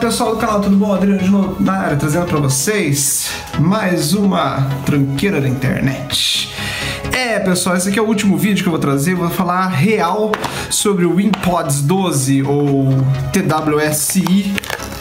pessoal do canal, tudo bom? Adriano de novo na área, trazendo pra vocês mais uma tranqueira da internet. Pessoal, esse aqui é o último vídeo que eu vou trazer. Vou falar real sobre o WinPods 12 ou TWSI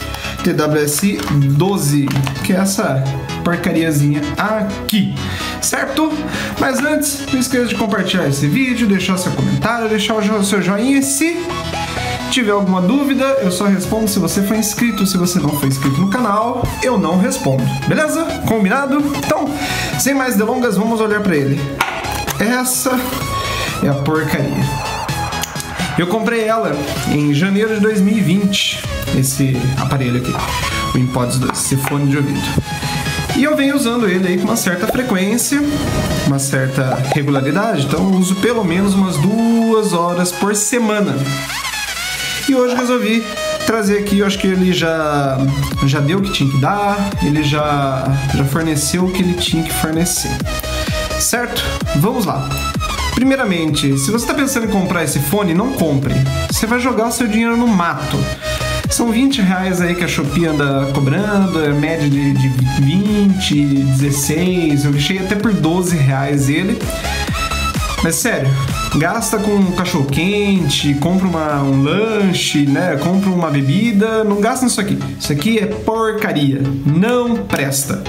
12, que é essa porcariazinha aqui, certo? Mas antes, não esqueça de compartilhar esse vídeo, deixar seu comentário, deixar o seu joinha. E se tiver alguma dúvida, eu só respondo se você for inscrito. Se você não for inscrito no canal, eu não respondo. Beleza? Combinado? Então, sem mais delongas, vamos olhar para ele. Essa é a porcaria. Eu comprei ela em janeiro de 2020, esse aparelho aqui, o WinPods 12, esse fone de ouvido. E eu venho usando ele aí com uma certa frequência, uma certa regularidade, então eu uso pelo menos umas 2 horas por semana. E hoje resolvi trazer aqui, eu acho que ele já deu o que tinha que dar, ele já forneceu o que ele tinha que fornecer. Certo? Vamos lá. Primeiramente, se você está pensando em comprar esse fone, não compre. Você vai jogar o seu dinheiro no mato. São 20 reais aí que a Shopee anda cobrando, é média de 20, 16, eu deixei até por 12 reais ele. Mas sério, gasta com um cachorro quente, compra um lanche, né? Compra uma bebida, não gasta nisso aqui. Isso aqui é porcaria, não presta.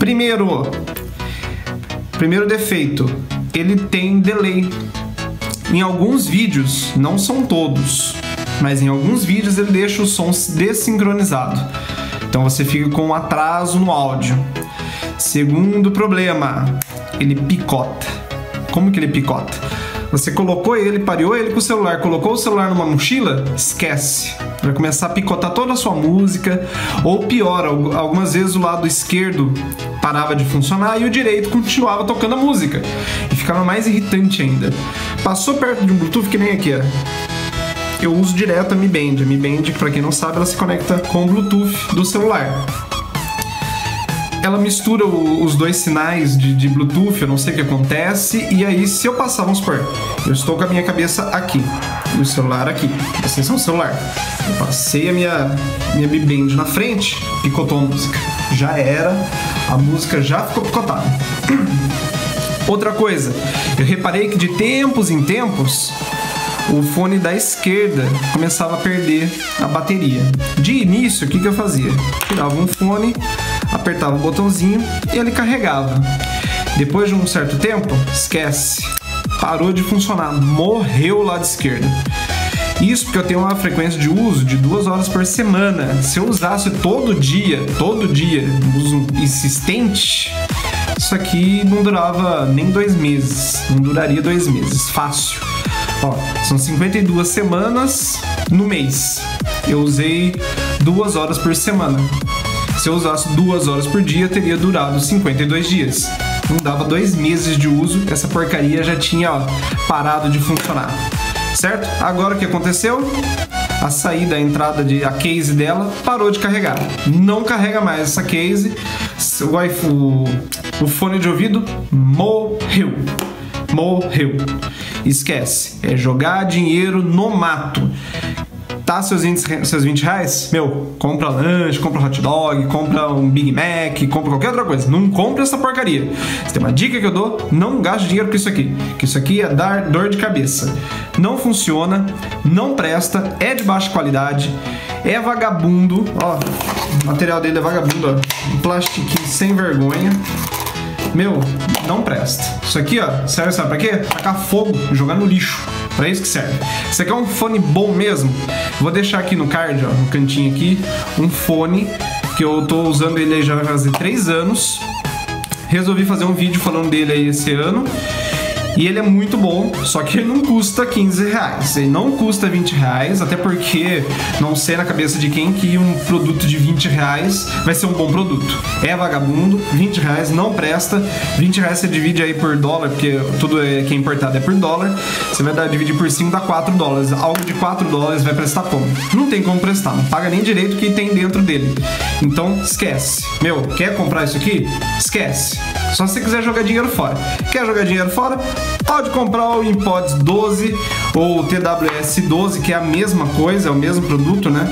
Primeiro defeito, ele tem delay. Em alguns vídeos, não são todos, mas em alguns vídeos ele deixa o som desincronizado. Então você fica com um atraso no áudio. Segundo problema, ele picota. Como que ele picota? Você colocou ele, pareou ele com o celular, colocou o celular numa mochila, esquece. Vai começar a picotar toda a sua música, ou pior, algumas vezes o lado esquerdo parava de funcionar e o direito continuava tocando a música. E ficava mais irritante ainda. Passou perto de um Bluetooth, que nem aqui, ó. Eu uso direto a Mi Band. A Mi Band, pra quem não sabe, ela se conecta com o Bluetooth do celular. Ela mistura os dois sinais de Bluetooth, eu não sei o que acontece, e aí se eu passar, vamos supor, eu estou com a minha cabeça aqui, e o celular aqui, vocês são o celular, eu passei a minha Mi Band na frente, picotou a música, já era, a música já ficou picotada. Outra coisa, eu reparei que de tempos em tempos, o fone da esquerda começava a perder a bateria. De início, o que eu fazia? Tirava um fone, apertava o botãozinho e ele carregava. Depois de um certo tempo, esquece. Parou de funcionar, morreu o lado esquerdo. Isso porque eu tenho uma frequência de uso de 2 horas por semana. Se eu usasse todo dia, uso insistente, isso aqui não durava nem 2 meses. Não duraria 2 meses, fácil. Ó, são 52 semanas no mês. Eu usei 2 horas por semana. Se eu usasse 2 horas por dia, teria durado 52 dias. Não dava 2 meses de uso, essa porcaria já tinha parado de funcionar. Certo? Agora o que aconteceu? A saída, a entrada, a case dela parou de carregar. Não carrega mais essa case. O fone de ouvido morreu. Morreu. Esquece. É jogar dinheiro no mato. Tá seus 20 reais? Meu, compra lanche, compra hot dog, compra um Big Mac, compra qualquer outra coisa. Não compra essa porcaria. Se tem uma dica que eu dou, não gaste dinheiro com isso aqui. Que isso aqui é dar dor de cabeça. Não funciona, não presta, é de baixa qualidade, é vagabundo. Ó, o material dele é vagabundo, ó. Um plastiquinho sem vergonha. Meu, não presta. Isso aqui, ó, serve, sabe pra quê? Tacar fogo, jogar no lixo. Pra isso que serve. Isso aqui é um fone bom mesmo. Vou deixar aqui no card, ó, no cantinho aqui, um fone que eu tô usando ele aí já vai fazer 3 anos. Resolvi fazer um vídeo falando dele aí esse ano. E ele é muito bom, só que ele não custa 15 reais. Ele não custa 20 reais, até porque não sei na cabeça de quem que um produto de 20 reais vai ser um bom produto. É vagabundo, 20 reais não presta. 20 reais você divide aí por dólar, porque tudo que é importado é por dólar. Você vai dividir por 5, dá 4 dólares. Algo de 4 dólares vai prestar como? Não tem como prestar, não paga nem direito o que tem dentro dele. Então, esquece. Meu, quer comprar isso aqui? Esquece. Só se você quiser jogar dinheiro fora. Quer jogar dinheiro fora? Pode comprar o WinPods 12 ou o TWS 12, que é a mesma coisa, é o mesmo produto, né?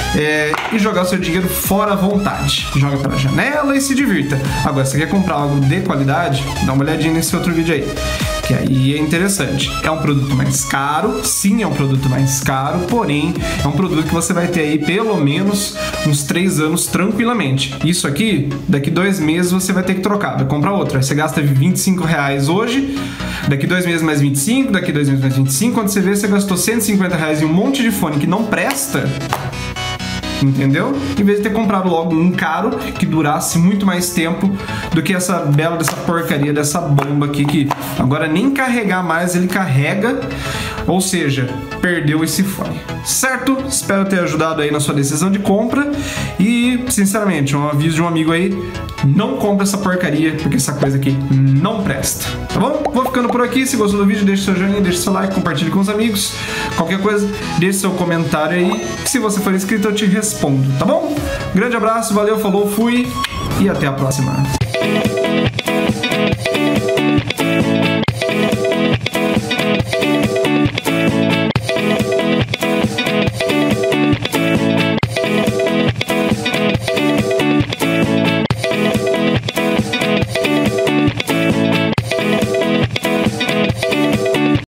e jogar o seu dinheiro fora à vontade. Joga pela janela e se divirta. Agora, se você quer comprar algo de qualidade, dá uma olhadinha nesse outro vídeo aí, que aí é interessante. É um produto mais caro, sim, é um produto mais caro, porém é um produto que você vai ter aí pelo menos uns 3 anos tranquilamente. Isso aqui, daqui 2 meses você vai ter que trocar, vai comprar outro. Aí você gasta R$25 hoje, daqui 2 meses mais 25, daqui 2 meses mais 25, quando você vê, você gastou R$150 em um monte de fone que não presta. Entendeu? Em vez de ter comprado logo um caro que durasse muito mais tempo do que essa bela dessa porcaria dessa bomba aqui, que agora nem carregar mais ele carrega, ou seja, perdeu esse fone, certo? Espero ter ajudado aí na sua decisão de compra e, sinceramente, um aviso de um amigo aí: não compra essa porcaria, porque essa coisa aqui não presta, tá bom? Vou ficando por aqui. Se gostou do vídeo, deixe seu joinha, deixe seu like, compartilhe com os amigos. Qualquer coisa, deixe seu comentário aí, que se você for inscrito eu te respondo, tá bom? Grande abraço, valeu, falou, fui e até a próxima.